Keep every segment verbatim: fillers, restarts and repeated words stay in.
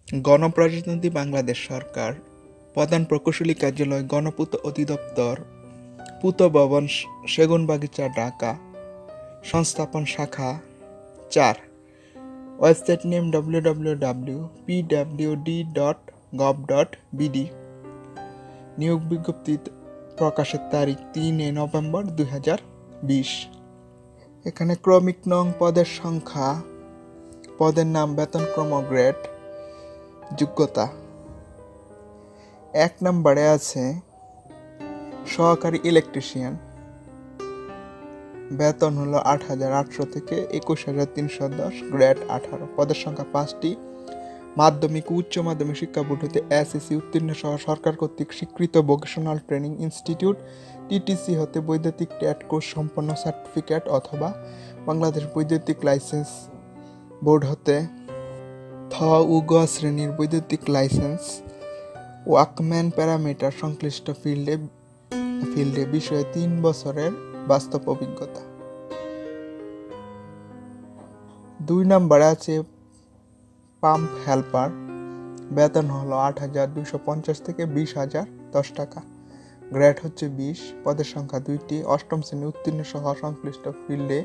গণপ্রজাতন্ত্রী বাংলাদেশ সরকার, প্রধান প্রকৌশলী কার্যালয়, গণপূর্ত অধিদপ্তর, পূর্ত ভবন, সেগুনবাগিচা, ঢাকা। সংস্থাপন শাখা চার। Website name W W W dot P W D dot gov dot BD. নিয়োগ বিজ্ঞপ্তি প্রকাশের তারিখ তিন নভেম্বর দুই হাজার বিশ। এখানে ক্রমিক নং, পদের সংখ্যা, পদের নাম, বেতনক্রম, গ্রেড, যোগ্যতা। এক নম্বরে আছে সহকারী ইলেকট্রিশিয়ান, বেতন হলো আট হাজার আটশো থেকে একুশ হাজার তিনশো দশ, গ্রেড আঠারো, পদের সংখ্যা পাঁচটি। মাধ্যমিক ও উচ্চ মাধ্যমিক শিক্ষা বোর্ড হতে এসএসসি উত্তীর্ণ সহ সরকার কর্তৃক স্বীকৃত ভোকেশনাল ট্রেনিং ইনস্টিটিউট টিটিসি হতে বৈদ্যুতিক ট্যাট কোর্স সম্পন্ন সার্টিফিকেট অথবা বাংলাদেশ বৈদ্যুতিক লাইসেন্স বোর্ড হতে থ ও গ শ্রেণীর বৈদ্যুতিক লাইসেন্স, ওয়াকম্যান প্যারামিটার সংশ্লিষ্ট ফিল্ডে ফিল্ডে বিষয়ে তিন বছরের বাস্তব অভিজ্ঞতা। দুই নম্বরে আছে পাম্প হেল্পার, বেতন হলো আট হাজার দুইশো পঞ্চাশ থেকে বিশ হাজার দশ টাকা, গ্রেড হচ্ছে বিশ, পদের সংখ্যা দুইটি, অষ্টম শ্রেণী উত্তীর্ণ সহ সংশ্লিষ্ট ফিল্ডে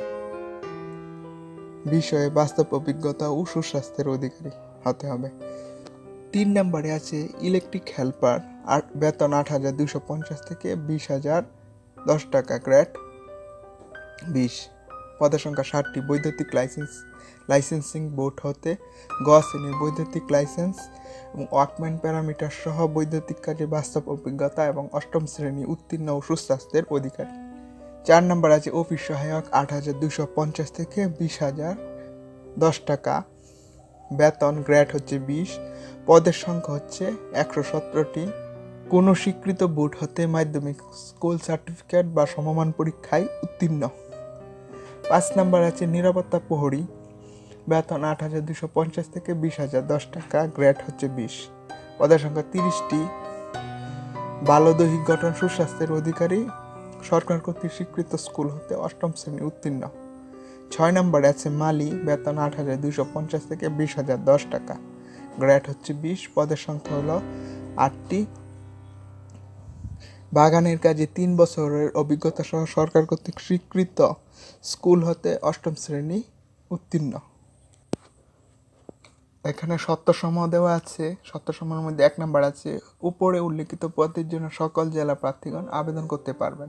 বিষয়ে বাস্তব অভিজ্ঞতা ও সুস্বাস্থ্যের অধিকারী হতে হবে। তিন নম্বরে আছে ইলেকট্রিক হেল্পার, বেতন আট হাজার দুইশো পঞ্চাশ থেকে বিশ হাজার দশ টাকা, গ্রেড বিশ, পদের সংখ্যা ষাটটি, বৈদ্যুতিক লাইসেন্স লাইসেন্সিং বোর্ড হতে গ শ্রেণীর বৈদ্যুতিক লাইসেন্স এবং ওয়াকম্যান প্যারামিটার সহ বৈদ্যুতিক কাজে বাস্তব অভিজ্ঞতা এবং অষ্টম শ্রেণী উত্তীর্ণ ও সুস্বাস্থ্যের অধিকারী। চার নম্বর আছে অফিস সহায়ক, আট হাজার দুইশো পঞ্চাশ থেকে বিশ হাজার দশ টাকা, বেতন, গ্রেড হচ্ছে বিশ, পদের সংখ্যা হচ্ছে একশো সতেরোটি, কোনো স্বীকৃত বোর্ড হতে মাধ্যমিক স্কুল সার্টিফিকেট বা সমমান পরীক্ষায় উত্তীর্ণ। পাঁচ নম্বর আছে নিরাপত্তা প্রহরী, বেতন আট হাজার দুশো পঞ্চাশ থেকে বিশ হাজার দশ টাকা, গ্রেড হচ্ছে বিশ, পদের সংখ্যা তিরিশটি, বাল্য দৈহিক গঠন সুস্বাস্থ্যের অধিকারী, সরকার কর্তৃক স্বীকৃত স্কুল হতে অষ্টম শ্রেণী উত্তীর্ণ। ছয় নম্বরে আছে মালি, বেতন আট হাজার দুইশো পঞ্চাশ থেকে বিশ হাজার দশ টাকা, গ্রেড হচ্ছে বিশ, পদের সংখ্যা হলো আটটি, বাগানের কাজে তিন বছরের অভিজ্ঞতা সহ সরকার কর্তৃক স্বীকৃত স্কুল হতে অষ্টম শ্রেণী উত্তীর্ণ। এখানে শর্তসমূহ দেওয়া আছে। শর্তসমূহের মধ্যে এক নম্বর আছে উপরে উল্লেখিত পদের জন্য সকল জেলা প্রার্থীগণ আবেদন করতে পারবেন।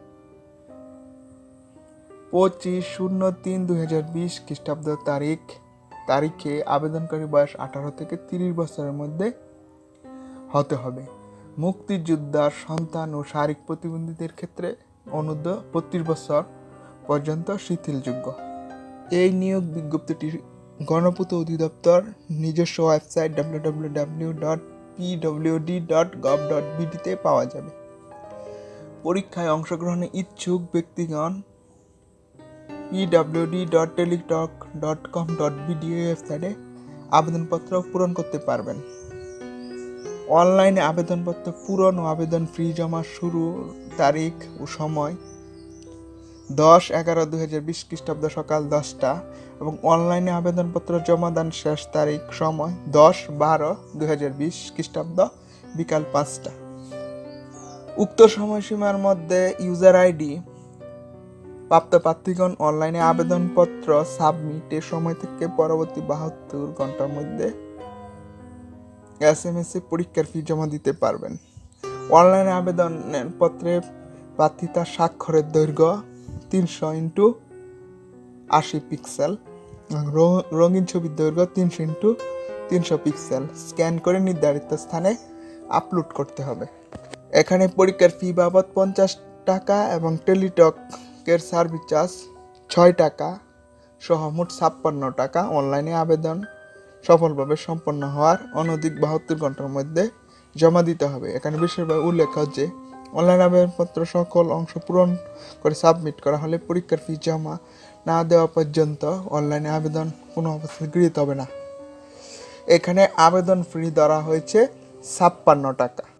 পঁচিশ শূন্য তিন দুই হাজার বিশ খ্রিস্টাব্দ তারিখ তারিখে আবেদনকারী বয়স আঠারো থেকে তিরিশ বছরের মধ্যে হতে হবে। মুক্তিযোদ্ধার সন্তান ও শারীরিক প্রতিবন্ধীদের ক্ষেত্রে অনূর্ধ্ব বত্রিশ বছর পর্যন্ত শিথিলযোগ্য। এই নিয়োগ বিজ্ঞপ্তিটি গণপূর্ত অধিদপ্তর নিজস্ব website W W W dot P W D dot gov dot বিডিতে পাওয়া যাবে। পরীক্ষায় অংশগ্রহণে ইচ্ছুক ব্যক্তিগণ P W D dot Teletalk dot com dot BD ওয়েবসাইটে আবেদনপত্র পূরণ করতে পারবেন। অনলাইনে আবেদনপত্র পূরণ ও আবেদন ফি জমা শুরু তারিখ ও সময় দশ এগারো দুই হাজার বিশ খ্রিস্টাব্দ সকাল দশটা এবং অনলাইনে আবেদনপত্র জমা দান শেষ তারিখ সময় দশ বারো দুই হাজার বিশ খ্রিস্টাব্দ বিকাল পাঁচটা। উক্ত সময়সীমার মধ্যে ইউজার আইডি প্রাপ্ত প্রার্থীগণ অনলাইনে আবেদনপত্র সাবমিটের সময় থেকে পরবর্তী বাহাত্তর ঘন্টার মধ্যে এস এম এস এ পরীক্ষার ফি জমা দিতে পারবেন। অনলাইনে আবেদনের পত্রে প্রার্থী তার স্বাক্ষরের দৈর্ঘ্য তিনশো ইন্টু আশি পিক্সেল, রঙিন ছবির দৈর্ঘ্য তিনশো ইন্টু তিনশো পিক্সেল স্ক্যান করে নির্ধারিত স্থানে আপলোড করতে হবে। এখানে পরীক্ষার ফি বাবদ পঞ্চাশ টাকা এবং টেলিটকের সার্ভিস চার্জ ছয় টাকা সহ মোট ছাপ্পান্ন টাকা অনলাইনে আবেদন সফলভাবে সম্পন্ন হওয়ার অনধিক বাহাত্তর ঘন্টার মধ্যে জমা দিতে হবে। এখানে বিশেষভাবে উল্লেখ যে অনলাইন আবেদনপত্র সকল অংশ পূরণ করে সাবমিট করা হলে পরীক্ষার ফি জমা না দেওয়া পর্যন্ত অনলাইনে আবেদন কোনো অবস্থায় গৃহীত হবে না। এখানে আবেদন ফি ধরা হয়েছে ছাপ্পান্ন টাকা।